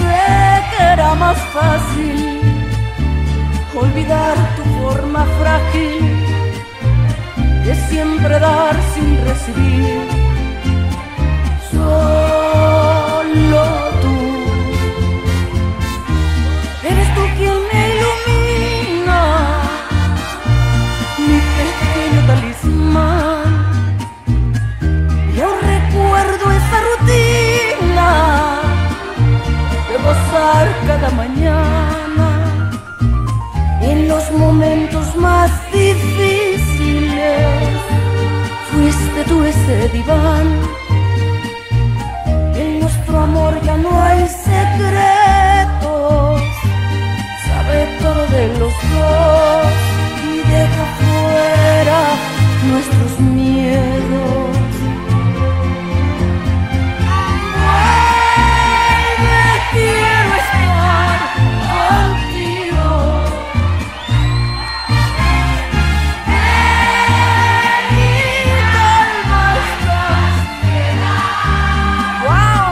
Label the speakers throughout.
Speaker 1: pensé que era más fácil olvidar tu forma frágil que siempre dar sin recibir. Solo tú eres tú quien me ilumina, mi pequeño talismán. Yo recuerdo esa rutina de gozar cada mañana en los momentos más difíciles. Fuiste tú ese diván. En nuestro amor ya no hay secretos, sabe todo de los dos y deja fuera nuestros miedos. Quiero estar contigo. En mi calma estás. Wow.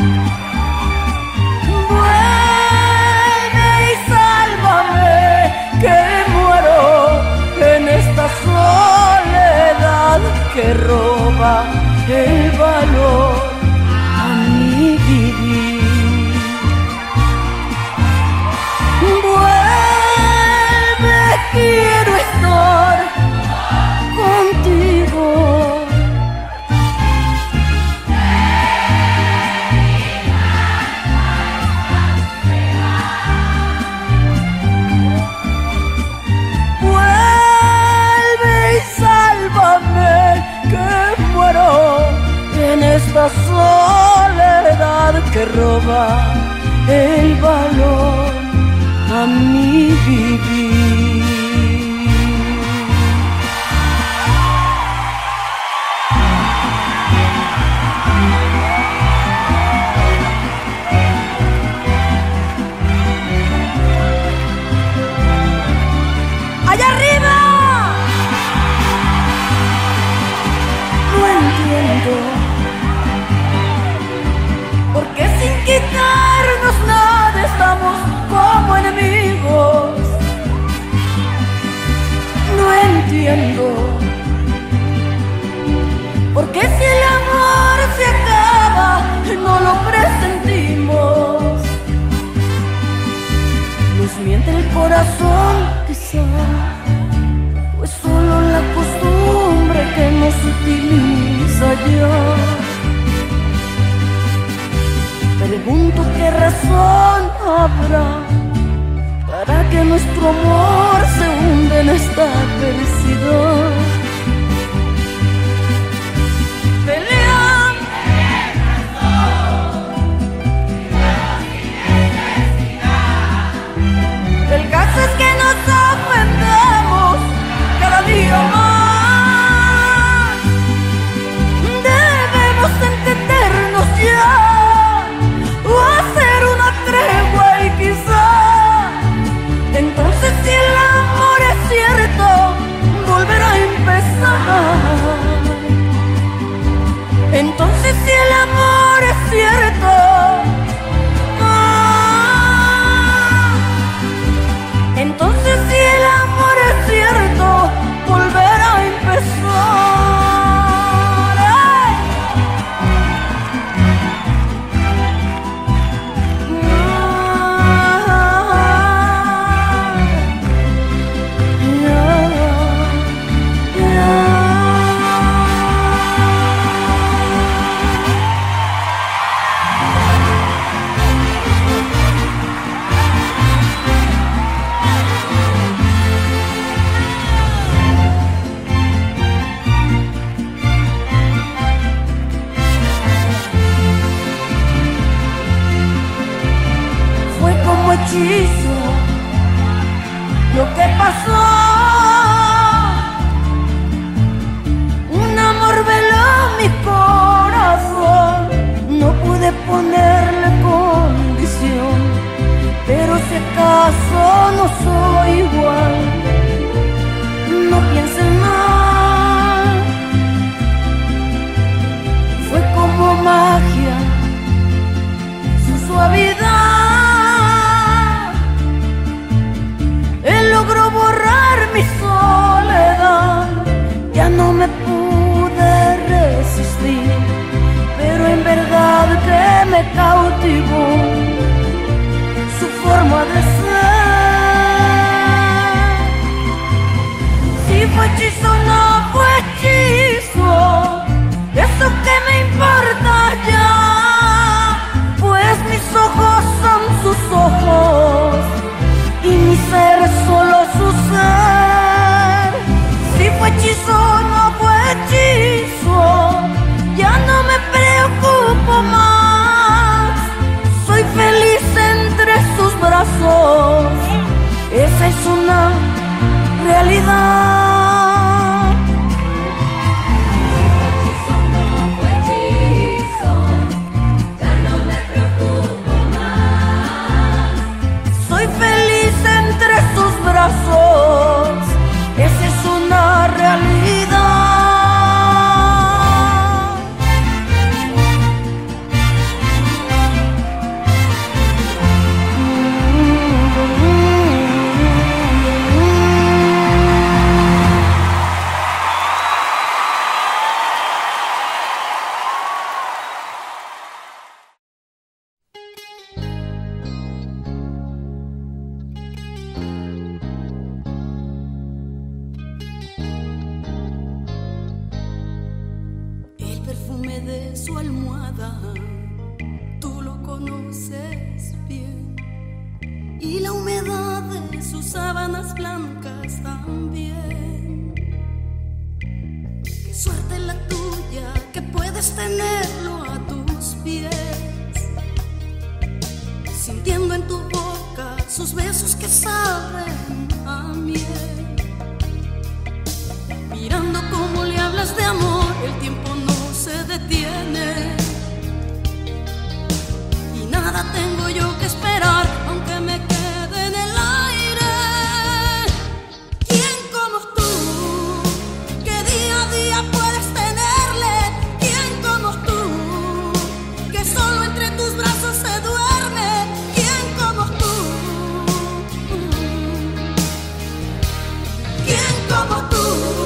Speaker 1: Vuelve y sálvame, que muero en esta soledad que roba el valor a mi vivir. Quiero estar contigo. Vuelve y sálvame, que muero en esta soledad que roba el valor a mi vivir. ¡Allá arriba! No entiendo por qué sin quitarnos nada estamos como enemigos. No entiendo por qué si el amor se acaba no lo presentimos. Nos miente el corazón quizá, pues solo la costumbre que nos utiliza ya. Pregunto qué razón habrá para que nuestro amor se hunda en esta adversidad. Peleamos el caso es que nos ofendemos cada día más. Debemos entendernos ya, o hacer una tregua y quizá entonces si el amor es cierto volverá a empezar. Entonces si el amor es cierto, entonces si el amor es cierto volverá a empezar. Hechizo lo que pasó, un amor veló mi corazón, no pude ponerle condición, pero si acaso no soy igual, no piensen mal. Fue como magia, su suavidad cautivó su forma de ser. Si fue hechizo o no fue hechizo, eso que me importa ya, pues mis ojos son sus ojos y mi ser es solo su ser. Si fue hechizo o no fue hechizo, ya no me preocupo más. Soy feliz entre sus brazos, esa es una realidad. Esa es una realidad.
Speaker 2: De su almohada, tú lo conoces bien, y la humedad de sus sábanas blancas también. Qué suerte la tuya que puedes tenerlo a tus pies, sintiendo en tu boca sus besos que saben a miel, mirando cómo le hablas de amor, el tiempo no se detiene y nada tengo yo que esperar, aunque me quede en el aire. ¿Quién como tú, que día a día puedes tenerle? ¿Quién como tú, que solo entre tus brazos se duerme? ¿Quién como tú? ¿Quién como tú?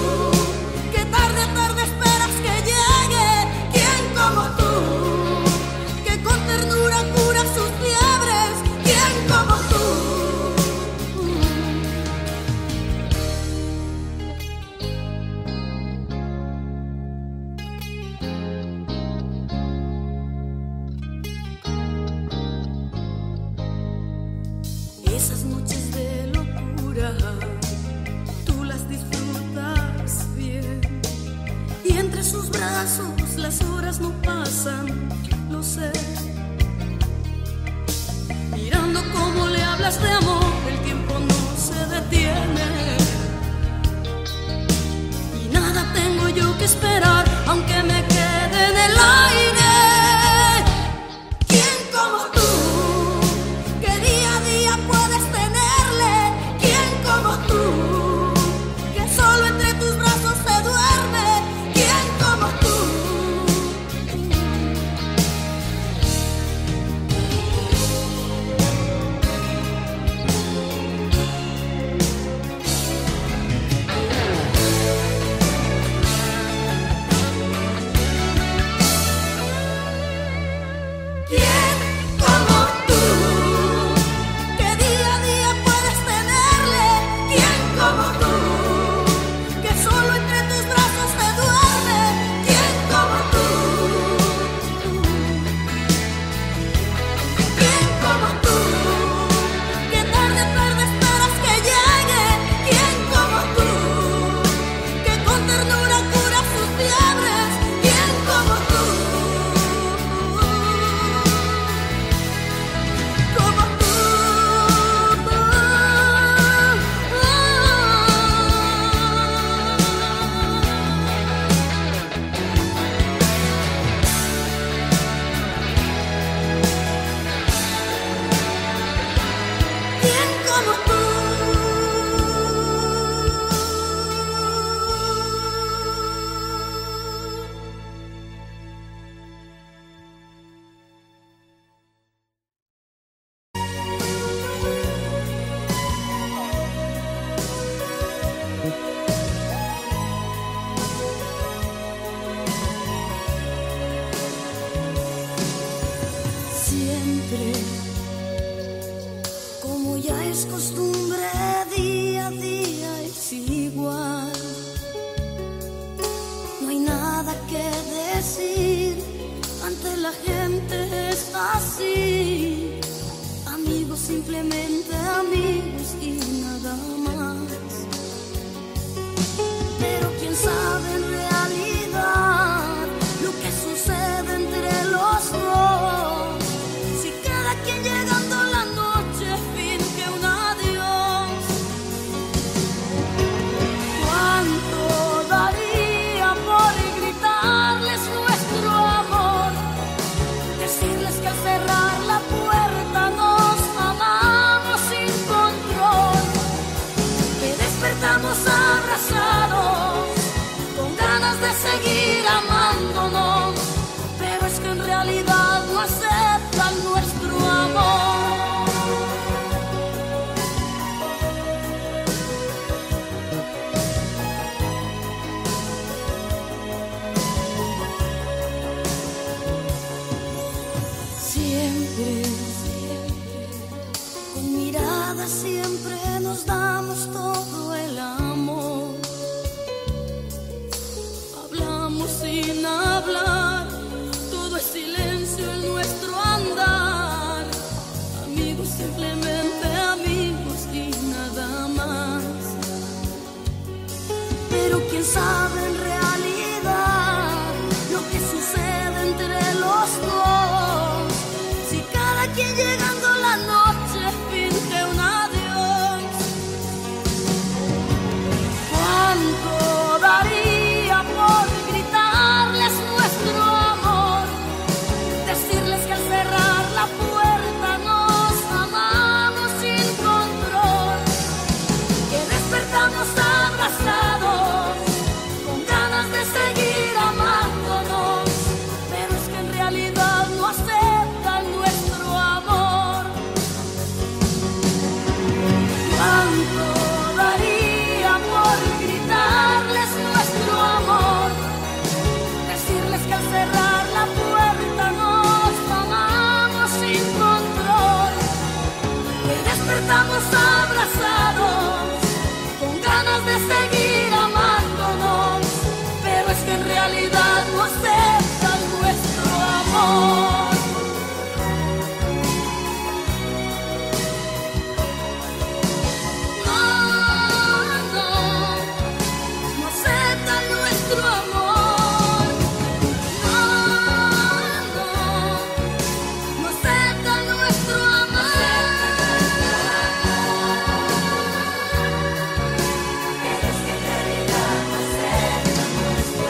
Speaker 2: Esas noches de locura, tú las disfrutas bien, y entre sus brazos las horas no pasan, lo sé. Mirando cómo le hablas de amor, el tiempo no se detiene y nada tengo yo que esperar, aunque me quede en el aire. ¿Quién como tú? ya es costumbre, día a día es igual. No hay nada que decir, ante la gente es así. Amigos, simplemente amigos y nada más. Pero quién sabe en realidad lo que sucede entre los dos. Si cada quien llegando la noche finge un adiós. ¿Cuánto daría por gritarles nuestro amor? Decirles que al cerrar la puerta nos amamos sin control, que despertamos abrazados con ganas de seguir amándonos, pero es que en realidad no aceptan nuestro amor. Siempre, con miradas siempre nos damos todo el amor. Hablamos sin hablar, todo es silencio en nuestro andar. Amigos, simplemente amigos y nada más. Pero quién sabe en realidad lo que sucede entre los dos. Si cada quien llegando la noche finge un adiós. ¿Cuánto daría por gritarles nuestro amor? Decirles que al cerrar la puerta nos amamos sin control, que despertamos abrazados con ganas de seguir amándonos, pero es que en realidad no aceptan nuestro amor. ¿Cuánto daría por gritarles nuestro amor? Decirles que al cerrar la puerta nos amamos sin control, que despertamos abrazados con ganas de seguir amándonos, pero es que en realidad no aceptan nuestro amor. No aceptan nuestro amor. No aceptan nuestro amor. Pero es que en realidad no aceptan nuestro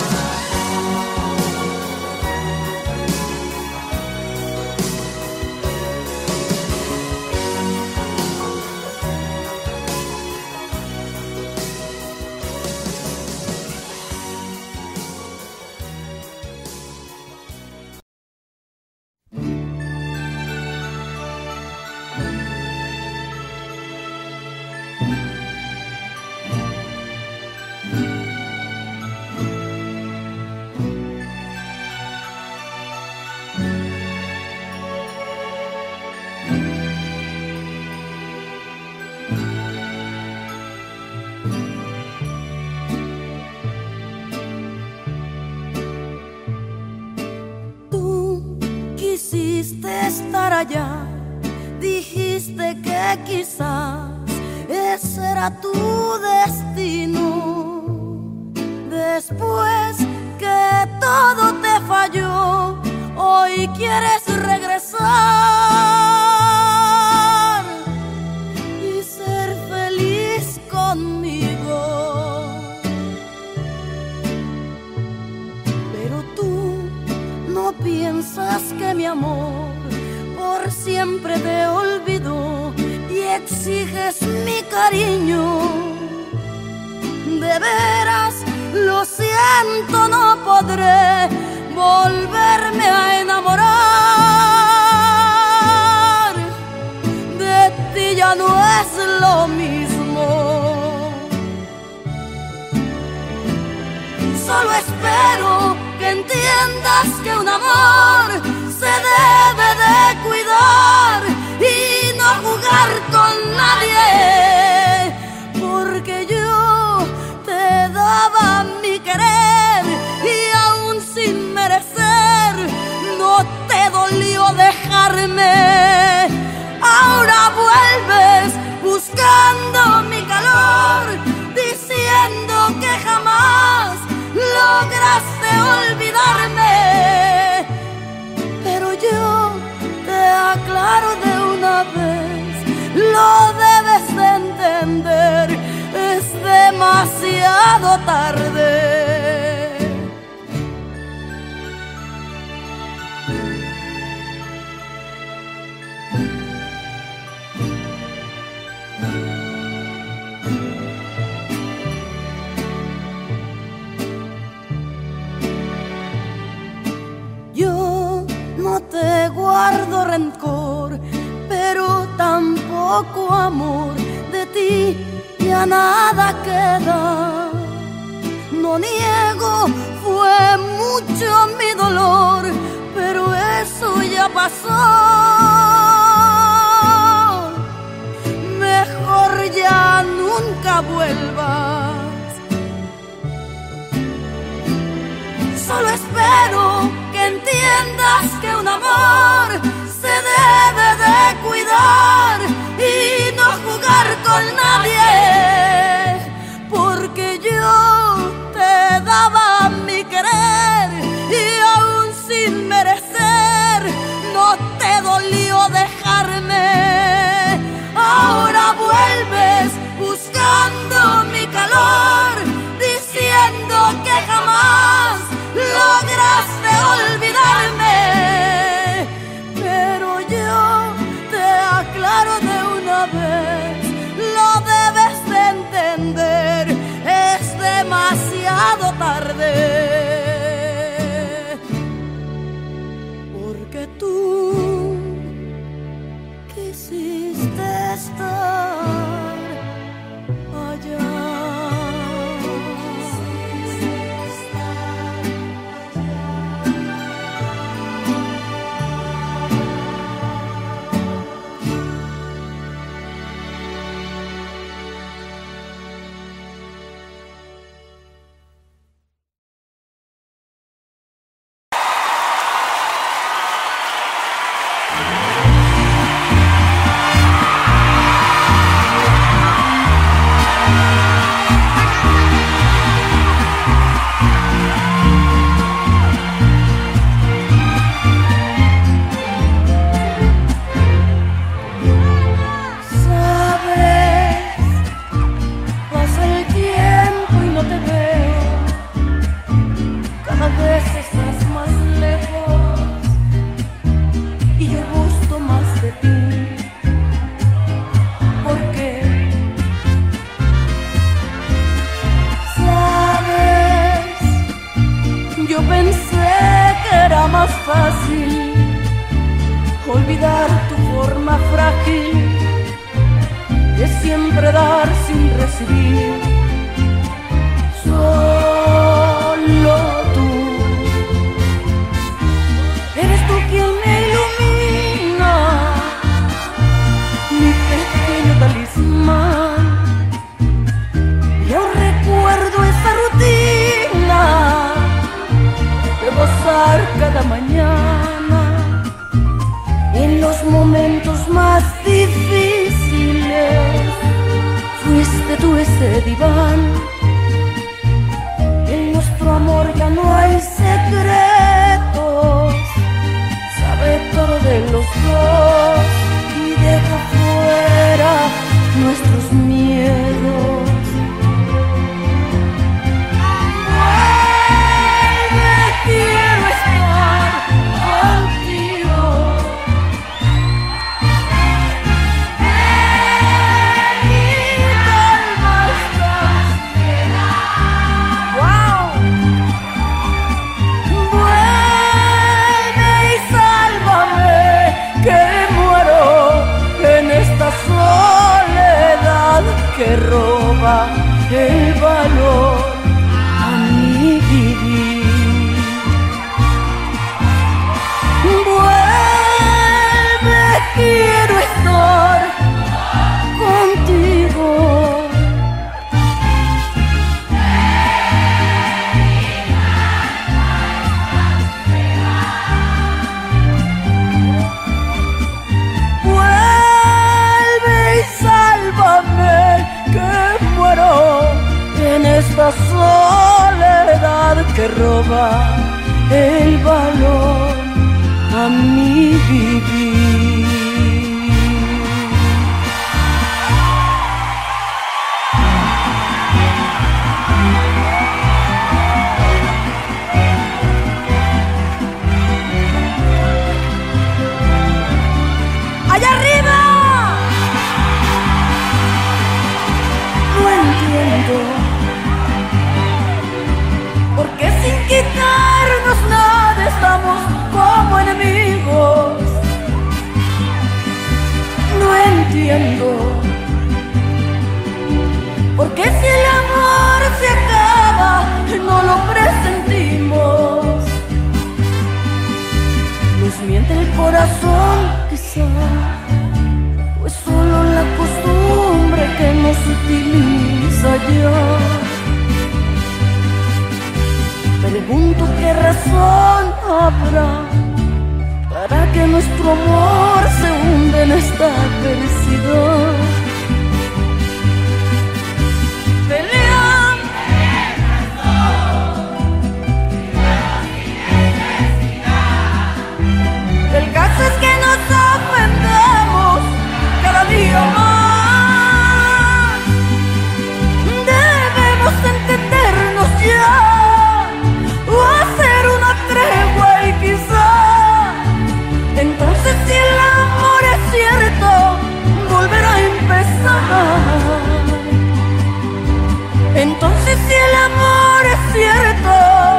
Speaker 2: estar allá, dijiste que quizás ese era tu destino. Después que todo te falló, hoy quieres regresar y ser feliz conmigo. Pero tú no piensas que mi amor por siempre te olvidó y exiges mi cariño. De veras, lo siento, no podré volverme a enamorar. De ti ya no es lo mismo. Solo espero que entiendas que un amor se debe de cuidar y no jugar con la Ahora vuelves buscando mi calor, diciendo que jamás lograste olvidarme. Pero yo te aclaro de una vez, lo debes de entender, es demasiado tarde. Yo no te guardo rencor, pero tampoco amor. De ti ya nada queda. No niego, fue mucho mi dolor, pero eso ya pasó. Mejor ya nunca vuelvas. Solo espero que entiendas que un amor se debe de cuidar y no jugar con nadie, porque yo te daba mi querer y aún sin merecer no te dolió dejarme. Ahora vuelves buscando mi calor, diciendo que jamás lograste olvidarme. Pero yo te aclaro de una vez, lo debes de entender, es demasiado tarde. Porque tú quisiste estar allá. Olvidar tu forma frágil de siempre dar sin recibir. Solo tú eres tú quien me ilumina, mi pequeño talismán. Yo recuerdo esa rutina de gozar cada mañana. En los momentos más difíciles fuiste tú ese diván. En nuestro amor ya no hay secretos, sabe todo de los dos y deja fuera nuestros miedos. Quiero estar contigo. Que roba el valor a mi vivir. Vuelve, quiero estar contigo.
Speaker 1: esta soledad que roba el valor a mi vivir. ¡Allá arriba! No entiendo por qué sin quitarnos nada estamos como enemigos. No entiendo por qué si el amor se acaba no lo presentimos. Nos miente el corazón, quizás, pues solo la costumbre que nos utiliza ya. Pregunto qué razón habrá para que nuestro amor se hunda en esta adversidad. Pelean el caso es que nos ofendemos cada día más. Debemos entendernos ya o hacer una tregua y quizá entonces si el amor es cierto volverá a empezar. Entonces si el amor es cierto,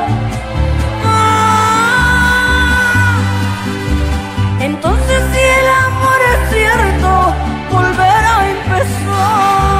Speaker 1: entonces si el amor es cierto volverá a empezar.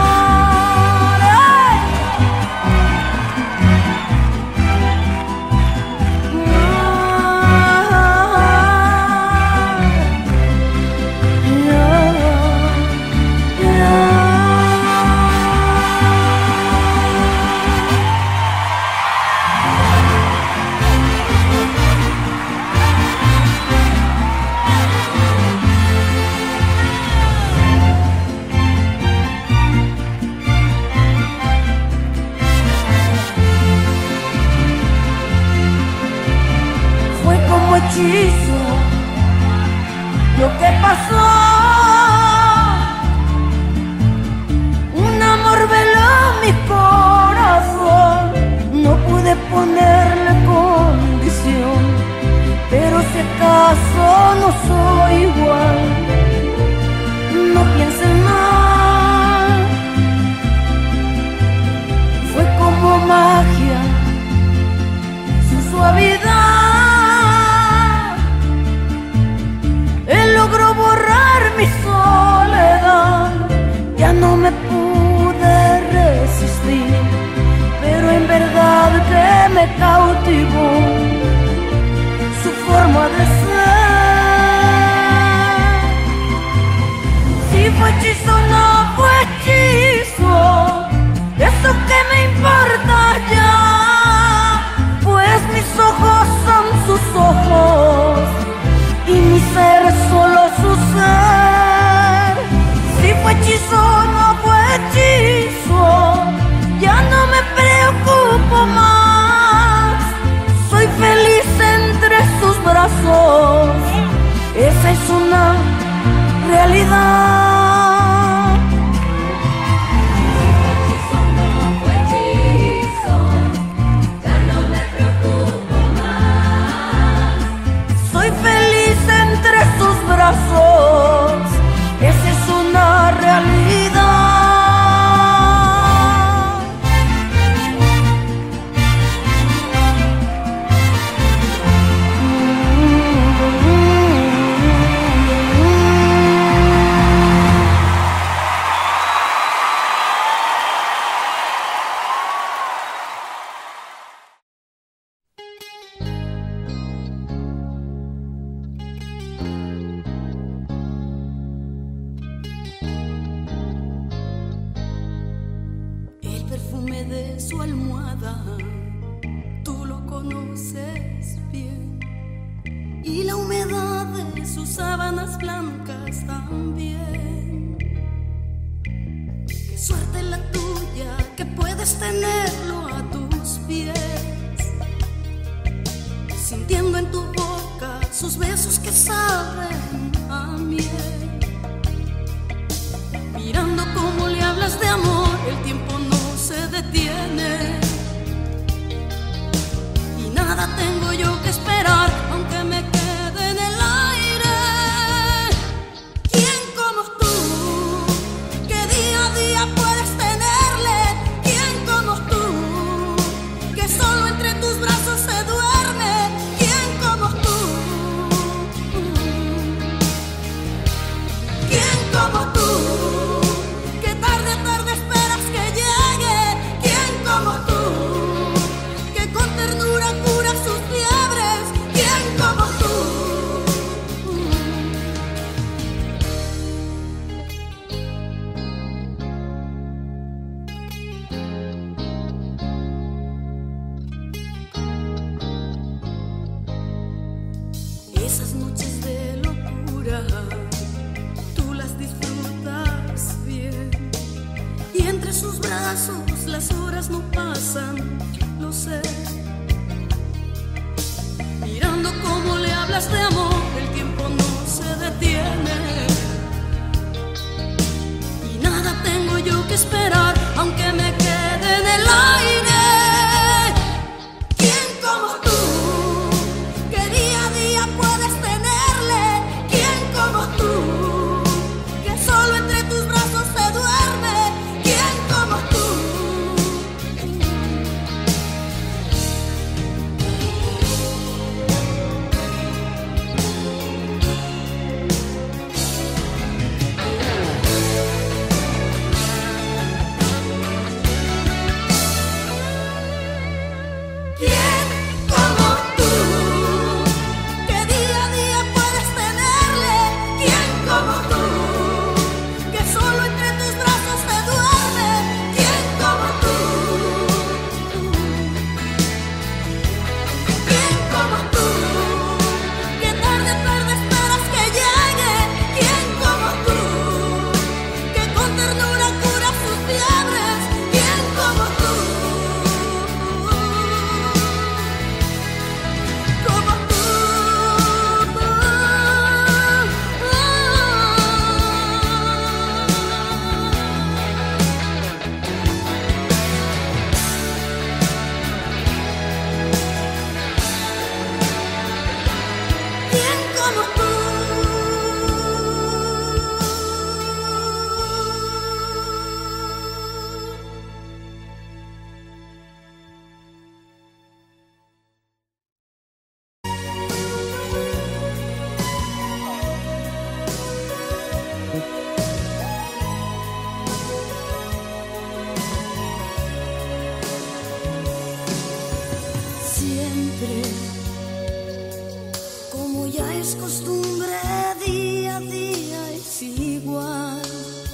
Speaker 1: Lo que pasó, un amor veló mi corazón, no pude ponerle condición, pero si acaso no soy igual, no piensen mal, fue como magia, su suavidad. Él logró borrar mi soledad, ya no me pude resistir, pero en verdad que me cautivó su forma de ser. Si fue hechizo o no fue hechizo, eso que me importa ya, pues mis ojos son sus ojos y mi ser es solo su ser. Si fue hechizo o no fue hechizo, ya no me preocupo más. Soy feliz entre sus brazos, esa es una realidad. Esa es una realidad. De su almohada, tú lo conoces bien, y la humedad de sus sábanas blancas también. Qué suerte la tuya que puedes tenerlo
Speaker 2: tus pies, sintiendo en tu boca sus besos que saben a miel, mirando cómo le hablas de amor, el tiempo no se detiene y nada tengo yo que esperar, aunque me quede en el aire. ¿Quién como tú, que día a día puedes tenerle? ¿Quién como tú, que solo entre tus brazos se duerme? ¿Quién como tú? ¿Quién como tú, que tarde a tarde esperas que llegue? ¿Quién como tú, que con ternura cura sus fiebres? ¿Quién como tú? Esas noches de locura, tú las disfrutas bien, y entre sus brazos las horas no pasan, lo sé. Mirando cómo le hablas de amor, el tiempo no se detiene y nada tengo yo que esperar, aunque me quede en el aire. ¿Quién como tú, que día a día puedes tenerle? ¿Quién como tú, que solo entre tus brazos se duerme? ¿Quién como tú? ¿Quién como tú, que día a día puedes tenerle? ¿Quién como tú, que solo entre tus brazos se duerme? ¿Quién como tú? ¿Quién como tú, que tarde a tarde esperas que llegue? ¿Quién como tú, que con ternura cura sus fiebres? ¿Quién como tú? Como tú. ¿Quién como tú? Siempre, como ya es costumbre, día a día es igual.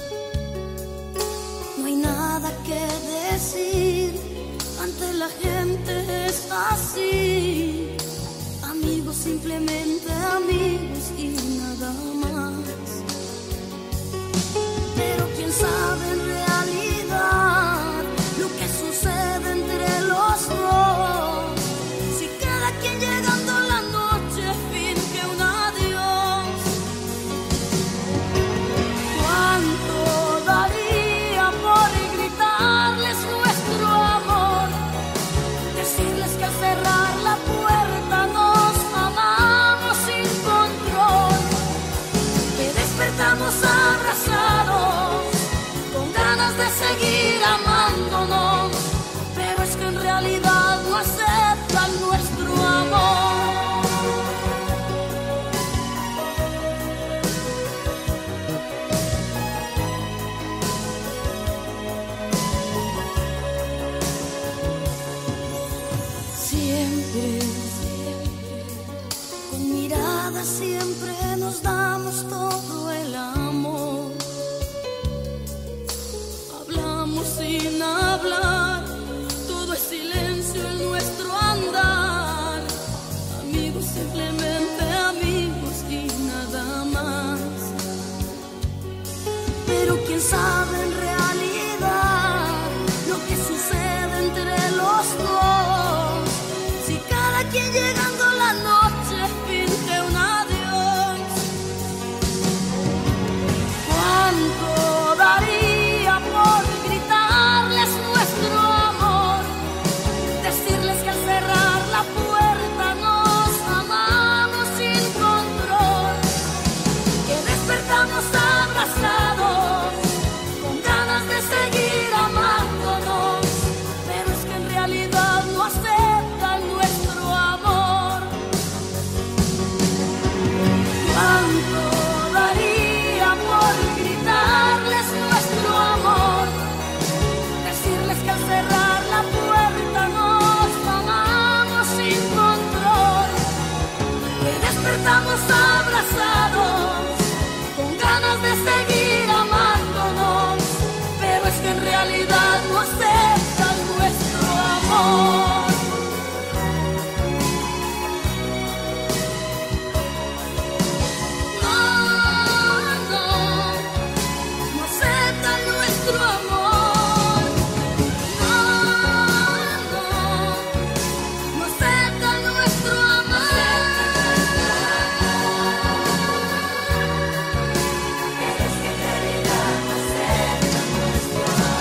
Speaker 2: No hay nada que decir, ante la gente es así. Amigos, simplemente amigos y nada más. Pero quién sabe en realidad lo que sucede entre los dos. Si cada quien llegando la noche finge un adiós, ¿cuánto daría por gritarles nuestro amor? Decirles que al cerrar la puerta nos amamos sin control, que despertamos abrazados con ganas de seguir amándonos, pero es que en realidad no aceptan nuestro amor. Siempre, con mirada siempre nos damos todo el amor. Hablamos sin hablar, todo es silencio en nuestro andar. Amigos, simplemente amigos y nada más. Pero quién sabe en realidad lo que sucede entre los dos. nuestro amor. No, no, no acepta nuestro amor. Eres que en realidad no acepta nuestro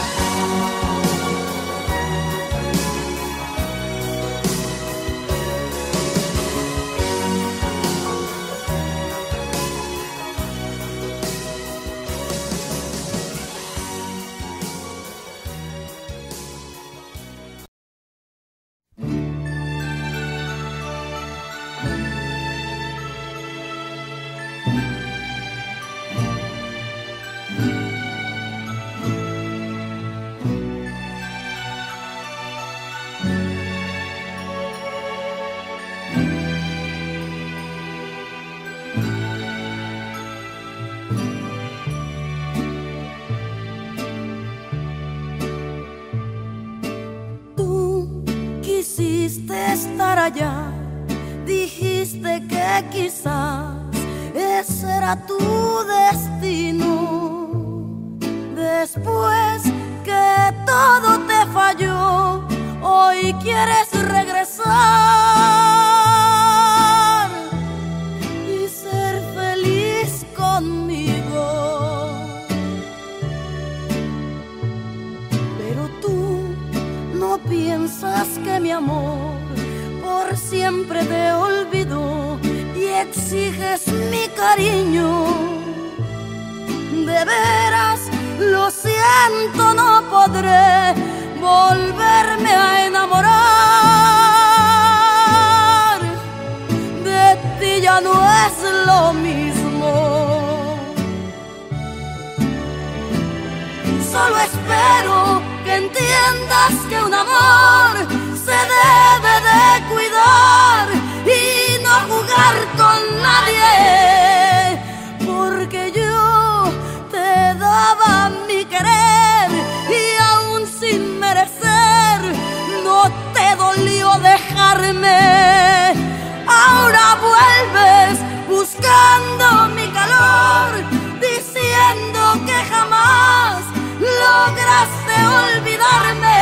Speaker 1: estar allá, dijiste que quizás ese era tu destino. Después que todo te falló, hoy quieres regresar y ser feliz conmigo. Pero tú no piensas que mi amor por siempre te olvidó y exiges mi cariño. De veras, lo siento, no podré volverme a enamorar. De ti ya no es lo mismo. Solo espero que entiendas que un amor se debe de cuidar y no jugar con nadie, porque yo te daba mi querer y aún sin merecer no te dolió dejarme. Ahora vuelves buscando mi calor, diciendo que jamás lograste olvidarme.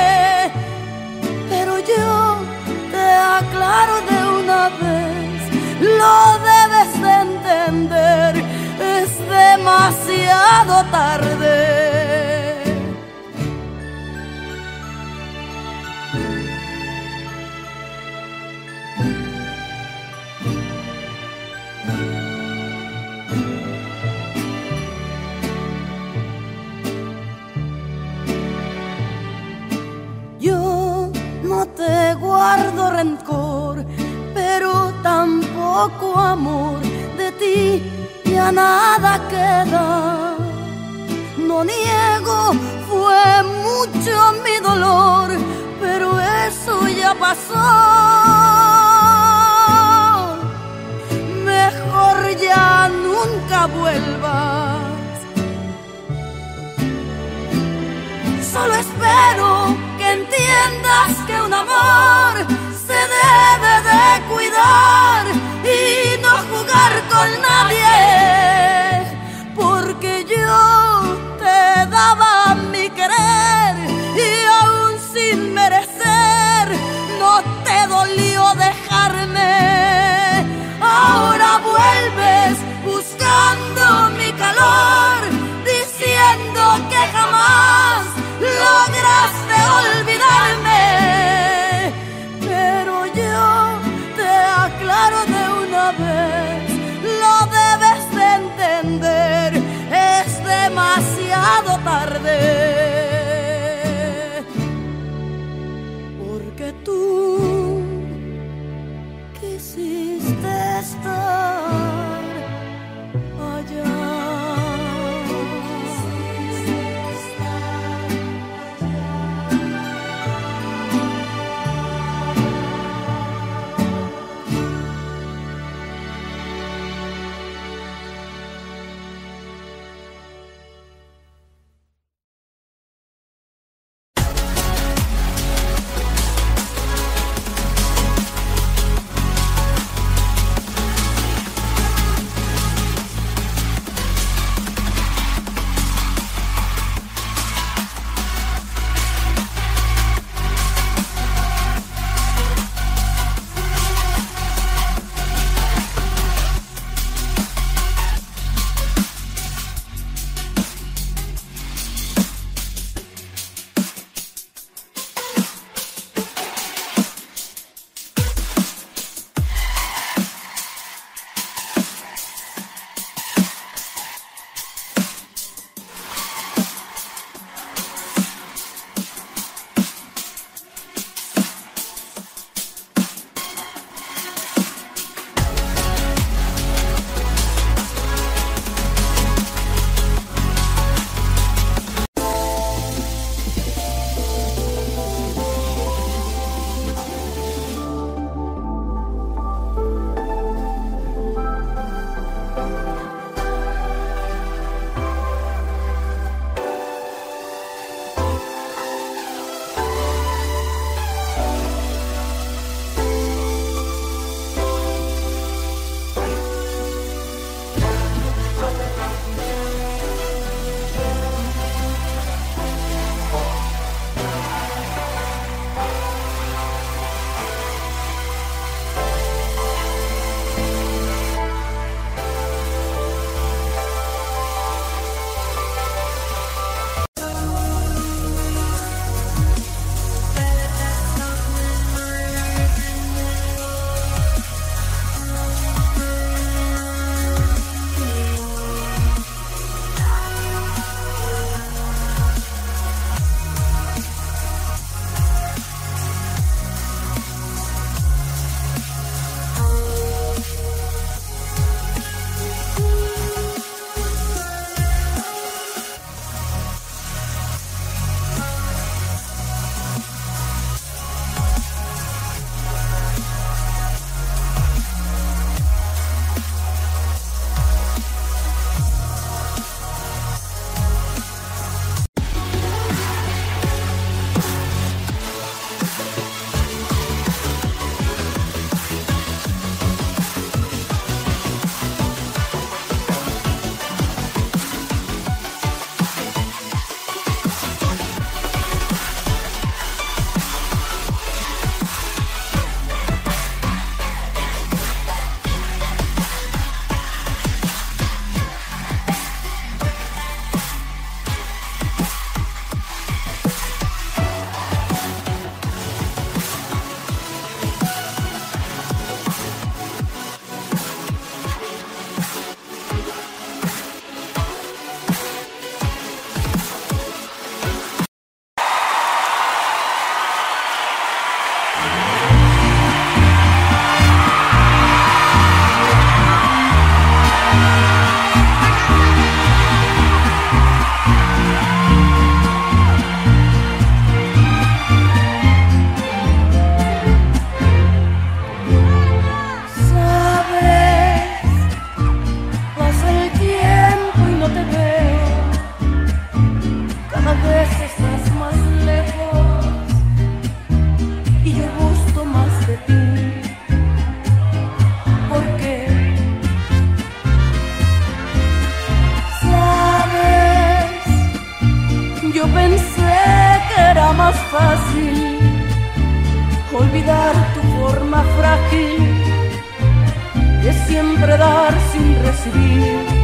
Speaker 1: Pero yo te aclaro de una vez, lo debes de entender, es demasiado tarde. Yo no te guardo rencor, pero tampoco amor. De ti ya nada queda. No niego, fue mucho mi dolor, pero eso ya pasó. Mejor ya nunca vuelvas. Solo espero que entiendas que un amor se debe de cuidar y no jugar con nadie, porque yo te daba mi querer y aún sin merecer no te dolió dejarme. Ahora vuelves buscando mi calor, diciendo que jamás lograste olvidarme. Pero yo te aclaro de una vez, lo debes de entender, es demasiado tarde. Porque tú quisiste estar allá. recibir